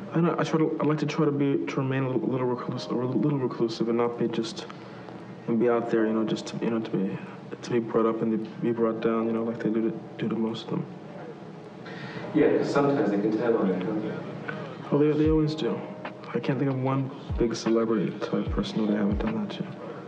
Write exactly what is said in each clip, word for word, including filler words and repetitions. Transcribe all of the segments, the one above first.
I know. I try to. I like to try to be to remain a little reclusive, a little reclusive, and not be just and be out there. You know, just to, you know to be to be brought up and to be brought down. You know, like they do to do to most of them. Yeah, because sometimes they can tell on it, don't they? Oh, they they always do. I can't think of one big celebrity type person who they haven't done that to.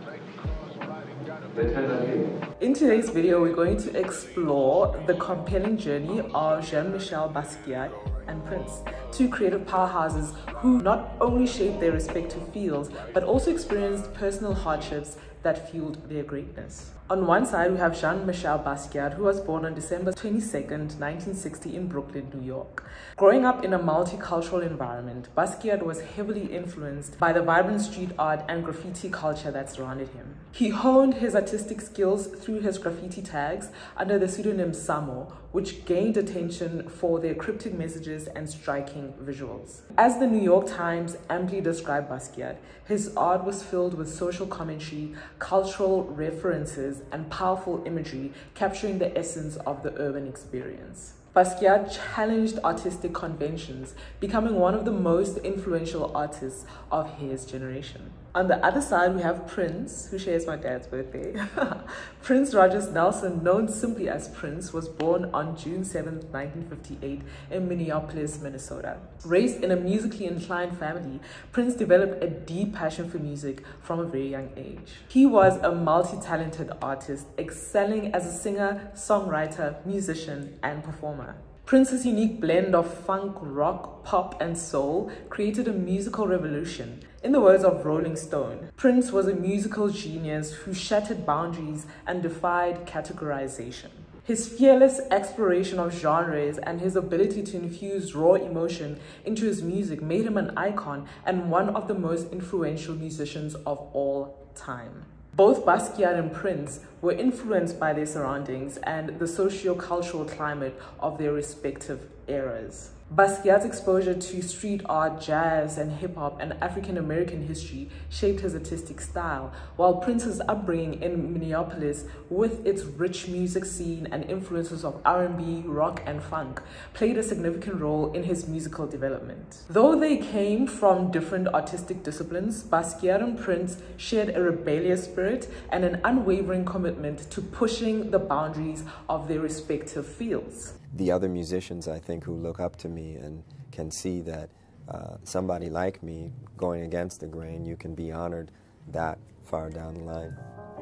They tend on you. In today's video, we're going to explore the compelling journey of Jean-Michel Basquiat and Prince, two creative powerhouses who not only shaped their respective fields, but also experienced personal hardships that fueled their greatness. On one side, we have Jean-Michel Basquiat, who was born on December twenty-second, nineteen sixty in Brooklyn, New York. Growing up in a multicultural environment, Basquiat was heavily influenced by the vibrant street art and graffiti culture that surrounded him. He honed his artistic skills through his graffiti tags under the pseudonym Samo, which gained attention for their cryptic messages and striking visuals. As the New York Times amply described Basquiat, his art was filled with social commentary, cultural references, and powerful imagery capturing the essence of the urban experience. Basquiat challenged artistic conventions, becoming one of the most influential artists of his generation. On the other side, we have Prince, who shares my dad's birthday. Prince Rogers Nelson, known simply as Prince, was born on June seventh, nineteen fifty-eight in Minneapolis, Minnesota. Raised in a musically inclined family, Prince developed a deep passion for music from a very young age. He was a multi-talented artist, excelling as a singer, songwriter, musician, and performer. Prince's unique blend of funk, rock, pop, and soul created a musical revolution. In the words of Rolling Stone, Prince was a musical genius who shattered boundaries and defied categorization. His fearless exploration of genres and his ability to infuse raw emotion into his music made him an icon and one of the most influential musicians of all time. Both Basquiat and Prince were influenced by their surroundings and the socio-cultural climate of their respective eras. Basquiat's exposure to street art, jazz, and hip-hop and African-American history shaped his artistic style, while Prince's upbringing in Minneapolis, with its rich music scene and influences of R and B, rock, and funk, played a significant role in his musical development. Though they came from different artistic disciplines, Basquiat and Prince shared a rebellious spirit and an unwavering commitment to pushing the boundaries of their respective fields. The other musicians, I think, who look up to me and can see that uh, somebody like me going against the grain, you can be honored that far down the line.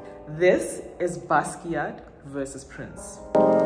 This is Basquiat versus Prince.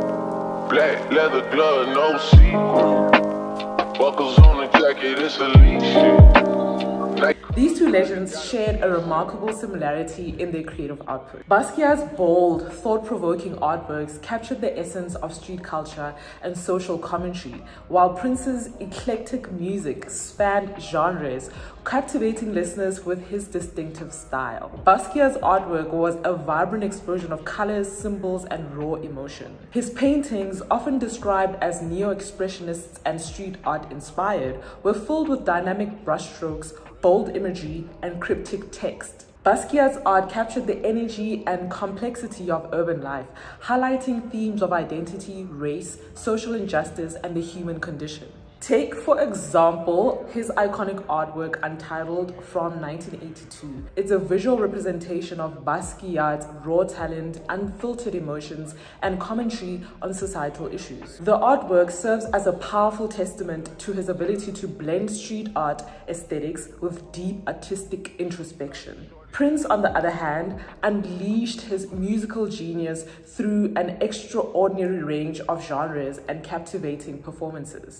Black leather glove, no seat. Buckles on the jacket, it's elite shit. These two legends shared a remarkable similarity in their creative output. Basquiat's bold, thought-provoking artworks captured the essence of street culture and social commentary, while Prince's eclectic music spanned genres, captivating listeners with his distinctive style. Basquiat's artwork was a vibrant explosion of colors, symbols, and raw emotion. His paintings, often described as neo-expressionists and street art inspired, were filled with dynamic brushstrokes, bold imagery, and cryptic text. Basquiat's art captured the energy and complexity of urban life, highlighting themes of identity, race, social injustice, and the human condition. Take, for example, his iconic artwork Untitled from nineteen eighty-two. It's a visual representation of Basquiat's raw talent, unfiltered emotions, and commentary on societal issues. The artwork serves as a powerful testament to his ability to blend street art aesthetics with deep artistic introspection. Prince, on the other hand, unleashed his musical genius through an extraordinary range of genres and captivating performances.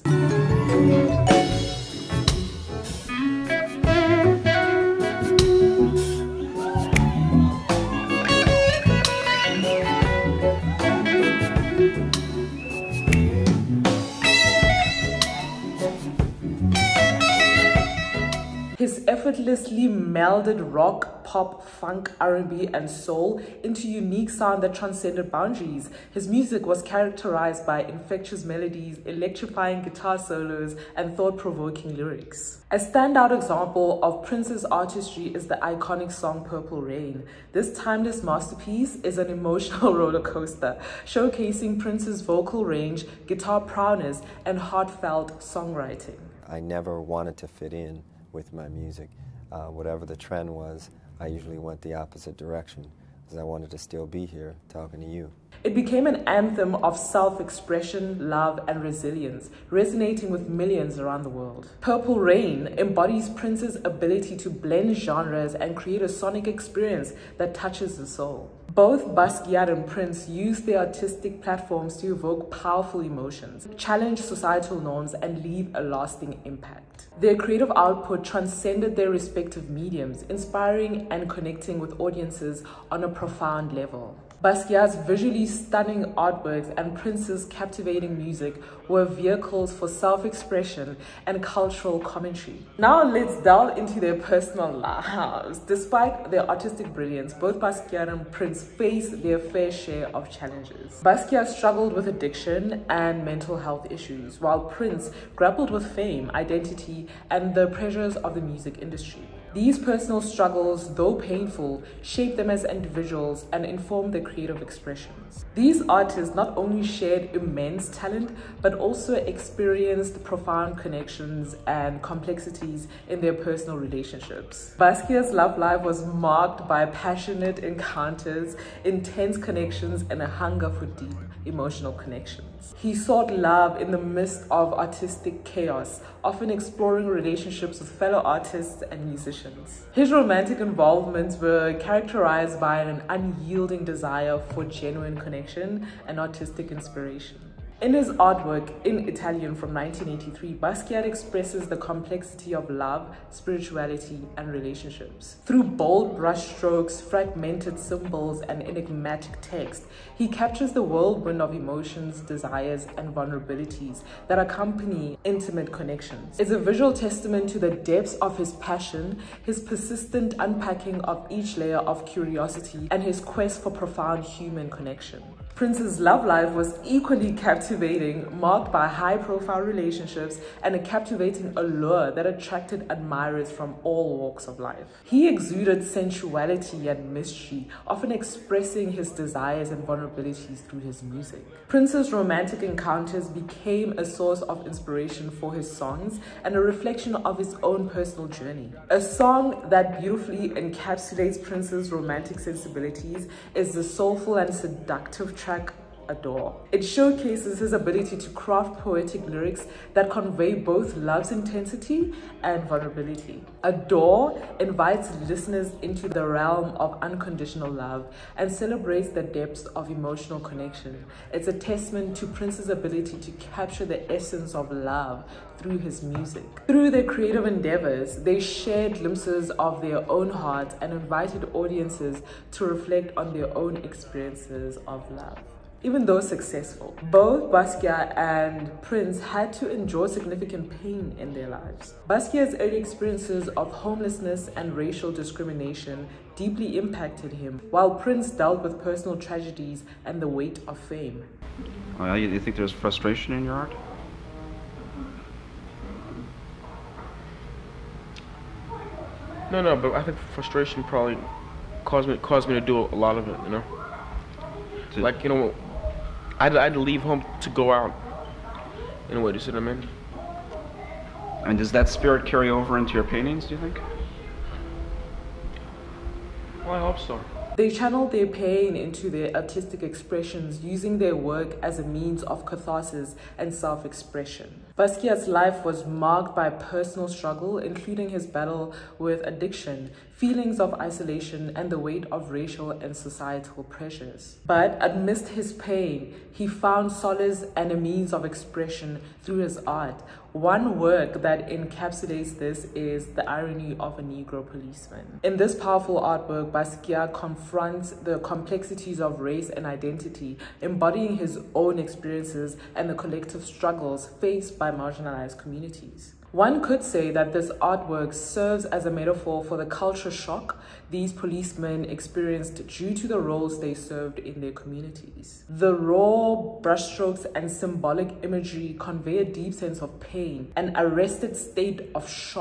His effortlessly melded rock, pop, funk, R and B, and soul into unique sound that transcended boundaries. His music was characterized by infectious melodies, electrifying guitar solos, and thought-provoking lyrics. A standout example of Prince's artistry is the iconic song Purple Rain. This timeless masterpiece is an emotional roller coaster, showcasing Prince's vocal range, guitar prowess, and heartfelt songwriting. I never wanted to fit in with my music. Uh, whatever the trend was, I usually went the opposite direction because I wanted to still be here talking to you. It became an anthem of self-expression, love, and resilience, resonating with millions around the world. Purple Rain embodies Prince's ability to blend genres and create a sonic experience that touches the soul. Both Basquiat and Prince used their artistic platforms to evoke powerful emotions, challenge societal norms, and leave a lasting impact. Their creative output transcended their respective mediums, inspiring and connecting with audiences on a profound level. Basquiat's visually stunning artworks and Prince's captivating music were vehicles for self-expression and cultural commentary. Now let's delve into their personal lives. Despite their artistic brilliance, both Basquiat and Prince faced their fair share of challenges. Basquiat struggled with addiction and mental health issues, while Prince grappled with fame, identity, and the pressures of the music industry. These personal struggles, though painful, shaped them as individuals and informed their creative expressions. These artists not only shared immense talent, but also experienced profound connections and complexities in their personal relationships. Basquiat's love life was marked by passionate encounters, intense connections, and a hunger for deep emotional connections. He sought love in the midst of artistic chaos, often exploring relationships with fellow artists and musicians. His romantic involvements were characterized by an unyielding desire for genuine connection and artistic inspiration. In his artwork, In Italian from nineteen eighty-three, Basquiat expresses the complexity of love, spirituality, and relationships. Through bold brushstrokes, fragmented symbols, and enigmatic text, he captures the whirlwind of emotions, desires, and vulnerabilities that accompany intimate connections. It's a visual testament to the depths of his passion, his persistent unpacking of each layer of curiosity, and his quest for profound human connection. Prince's love life was equally captivating, marked by high-profile relationships and a captivating allure that attracted admirers from all walks of life. He exuded sensuality and mystery, often expressing his desires and vulnerabilities through his music. Prince's romantic encounters became a source of inspiration for his songs and a reflection of his own personal journey. A song that beautifully encapsulates Prince's romantic sensibilities is the soulful and seductive track Adore. It showcases his ability to craft poetic lyrics that convey both love's intensity and vulnerability. Adore invites listeners into the realm of unconditional love and celebrates the depths of emotional connection. It's a testament to Prince's ability to capture the essence of love through his music. Through their creative endeavors, they shared glimpses of their own hearts and invited audiences to reflect on their own experiences of love. Even though successful, both Basquiat and Prince had to endure significant pain in their lives. Basquiat's early experiences of homelessness and racial discrimination deeply impacted him, while Prince dealt with personal tragedies and the weight of fame. Oh, you think there's frustration in your art? No, no, but I think frustration probably caused me caused me to do a lot of it, you know? To like, you know, I had, I had to leave home to go out in a way, do you see what I mean? And does that spirit carry over into your paintings, do you think? Well, I hope so. They channeled their pain into their artistic expressions, using their work as a means of catharsis and self-expression. Basquiat's life was marked by personal struggle, including his battle with addiction, feelings of isolation, and the weight of racial and societal pressures. But amidst his pain, he found solace and a means of expression through his art. One work that encapsulates this is The Irony of a Negro Policeman. In this powerful artwork, Basquiat confronts the complexities of race and identity, embodying his own experiences and the collective struggles faced by marginalized communities. One could say that this artwork serves as a metaphor for the culture shock these policemen experienced due to the roles they served in their communities. The raw brushstrokes and symbolic imagery convey a deep sense of pain, an arrested state of shock,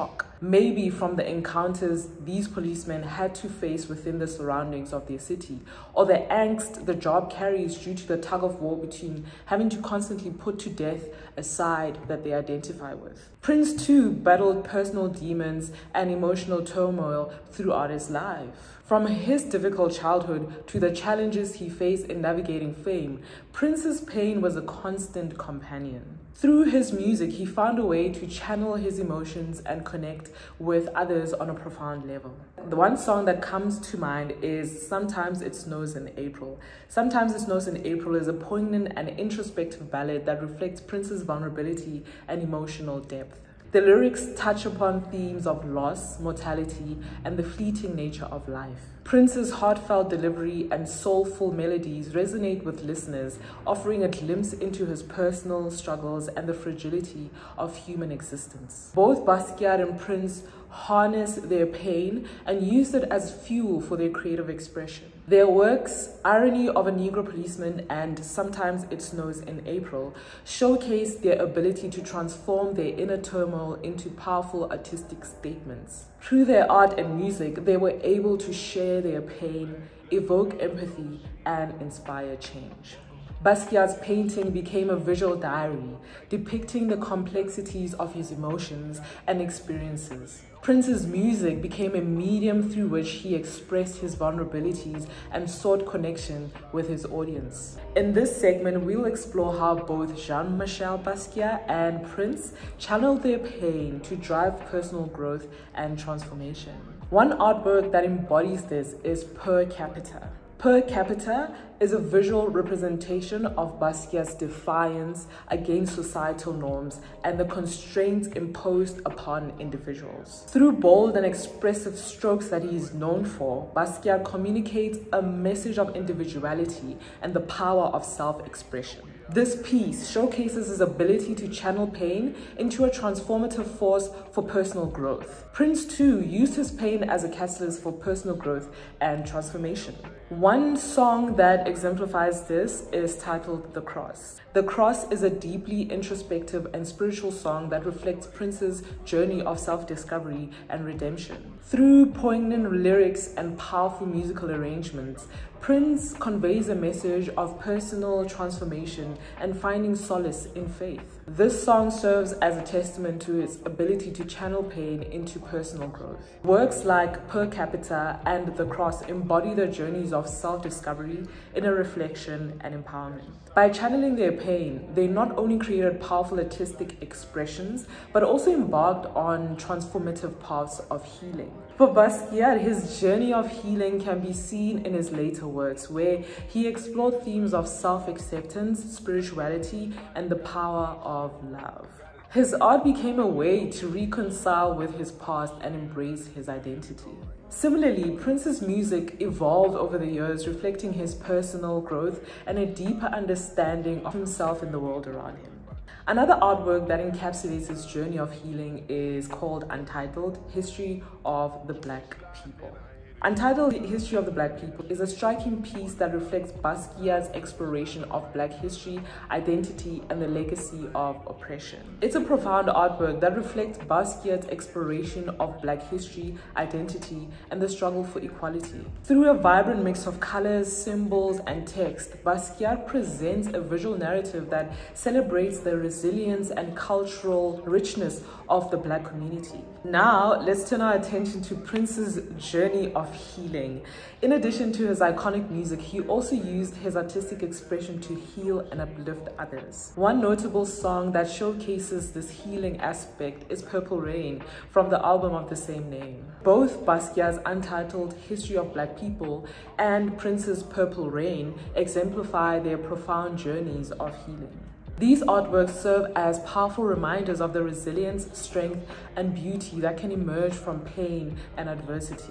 maybe from the encounters these policemen had to face within the surroundings of their city, or the angst the job carries due to the tug of war between having to constantly put to death a side that they identify with. Prince too battled personal demons and emotional turmoil throughout his life. From his difficult childhood to the challenges he faced in navigating fame, Prince's pain was a constant companion. Through his music, he found a way to channel his emotions and connect with others on a profound level. The one song that comes to mind is Sometimes It Snows in April. Sometimes It Snows in April is a poignant and introspective ballad that reflects Prince's vulnerability and emotional depth. The lyrics touch upon themes of loss, mortality, and the fleeting nature of life. Prince's heartfelt delivery and soulful melodies resonate with listeners, offering a glimpse into his personal struggles and the fragility of human existence. Both Basquiat and Prince harness their pain and use it as fuel for their creative expression. Their works, Irony of a Negro Policeman and Sometimes It Snows in April, showcase their ability to transform their inner turmoil into powerful artistic statements. Through their art and music, they were able to share their pain, evoke empathy, and inspire change. Basquiat's painting became a visual diary, depicting the complexities of his emotions and experiences. Prince's music became a medium through which he expressed his vulnerabilities and sought connection with his audience. In this segment, we'll explore how both Jean-Michel Basquiat and Prince channeled their pain to drive personal growth and transformation. One artwork that embodies this is Per Capita. Per Capita is a visual representation of Basquiat's defiance against societal norms and the constraints imposed upon individuals. Through bold and expressive strokes that he is known for, Basquiat communicates a message of individuality and the power of self-expression. This piece showcases his ability to channel pain into a transformative force for personal growth. Prince too used his pain as a catalyst for personal growth and transformation. One song that exemplifies this is titled The Cross. The Cross is a deeply introspective and spiritual song that reflects Prince's journey of self-discovery and redemption. Through poignant lyrics and powerful musical arrangements, Prince conveys a message of personal transformation and finding solace in faith. This song serves as a testament to his ability to channel pain into personal growth. Works like Per Capita and The Cross embody the journeys of self-discovery, inner reflection, and empowerment. By channeling their pain, they not only created powerful artistic expressions, but also embarked on transformative paths of healing. For Basquiat, his journey of healing can be seen in his later works, where he explored themes of self-acceptance, spirituality, and the power of love. His art became a way to reconcile with his past and embrace his identity. Similarly, Prince's music evolved over the years, reflecting his personal growth and a deeper understanding of himself and the world around him. Another artwork that encapsulates his journey of healing is called Untitled: History of the Black People. Untitled: History of the Black People is a striking piece that reflects Basquiat's exploration of Black history, identity, and the legacy of oppression. It's a profound artwork that reflects Basquiat's exploration of Black history, identity, and the struggle for equality. Through a vibrant mix of colors, symbols, and text, Basquiat presents a visual narrative that celebrates the resilience and cultural richness of the Black community. Now, let's turn our attention to Prince's journey of healing. In addition to his iconic music, he also used his artistic expression to heal and uplift others. One notable song that showcases this healing aspect is Purple Rain from the album of the same name. Both Basquiat's Untitled: History of Black People and Prince's Purple Rain exemplify their profound journeys of healing. These artworks serve as powerful reminders of the resilience, strength, and beauty that can emerge from pain and adversity.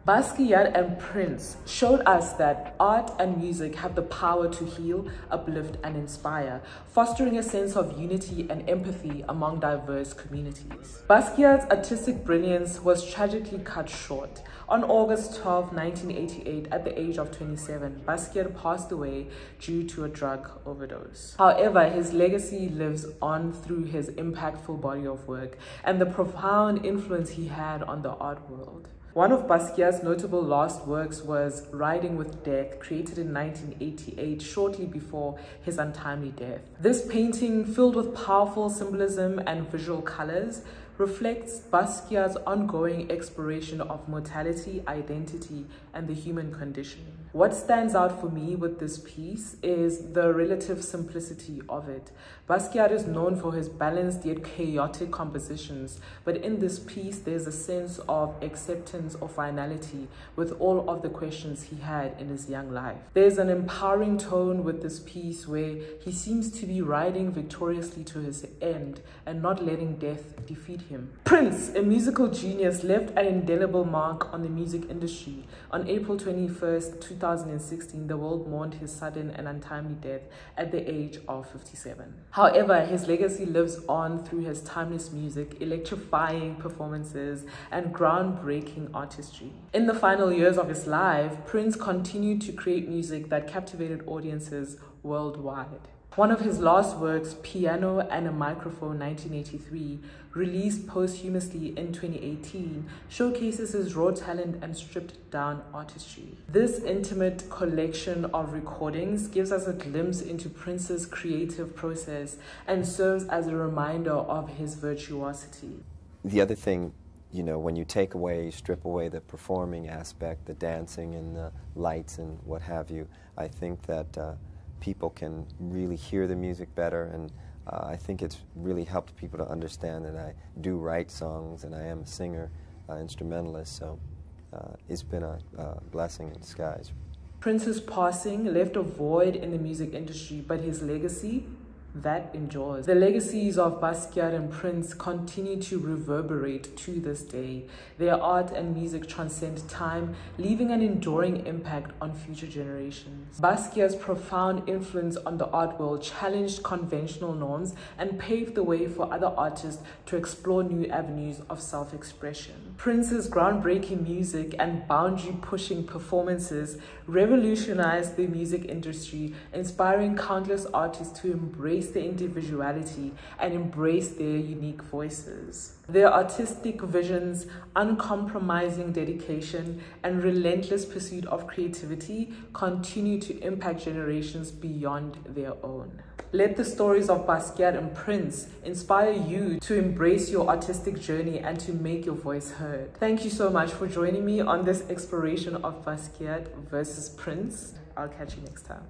Basquiat and Prince showed us that art and music have the power to heal, uplift, and inspire, fostering a sense of unity and empathy among diverse communities. Basquiat's artistic brilliance was tragically cut short. On August twelfth, nineteen eighty-eight, at the age of twenty-seven, Basquiat passed away due to a drug overdose. However, his legacy lives on through his impactful body of work and the profound influence he had on the art world. One of Basquiat's notable last works was Riding with Death, created in nineteen eighty-eight, shortly before his untimely death. This painting, filled with powerful symbolism and visual colors, reflects Basquiat's ongoing exploration of mortality, identity, and the human condition. What stands out for me with this piece is the relative simplicity of it. Basquiat is known for his balanced yet chaotic compositions, but in this piece there's a sense of acceptance or finality with all of the questions he had in his young life. There's an empowering tone with this piece where he seems to be riding victoriously to his end and not letting death defeat him. Prince, a musical genius, left an indelible mark on the music industry. On April twenty-first, two thousand sixteen, the world mourned his sudden and untimely death at the age of fifty-seven. However, his legacy lives on through his timeless music, electrifying performances, and groundbreaking artistry. In the final years of his life, Prince continued to create music that captivated audiences worldwide. One of his last works, Piano and a Microphone, nineteen eighty-three, released posthumously in twenty eighteen, showcases his raw talent and stripped-down artistry. This intimate collection of recordings gives us a glimpse into Prince's creative process and serves as a reminder of his virtuosity. The other thing, you know, when you take away, strip away the performing aspect, the dancing and the lights and what have you, I think that uh, people can really hear the music better, and uh, I think it's really helped people to understand that I do write songs and I am a singer, uh, instrumentalist, so uh, it's been a uh, blessing in disguise. Prince's passing left a void in the music industry, but his legacy, that endures. The legacies of Basquiat and Prince continue to reverberate to this day. Their art and music transcend time, leaving an enduring impact on future generations. Basquiat's profound influence on the art world challenged conventional norms and paved the way for other artists to explore new avenues of self-expression. Prince's groundbreaking music and boundary-pushing performances revolutionized the music industry, inspiring countless artists to embrace their individuality and embrace their unique voices. Their artistic visions, uncompromising dedication, and relentless pursuit of creativity continue to impact generations beyond their own. Let the stories of Basquiat and Prince inspire you to embrace your artistic journey and to make your voice heard. Thank you so much for joining me on this exploration of Basquiat versus Prince. I'll catch you next time.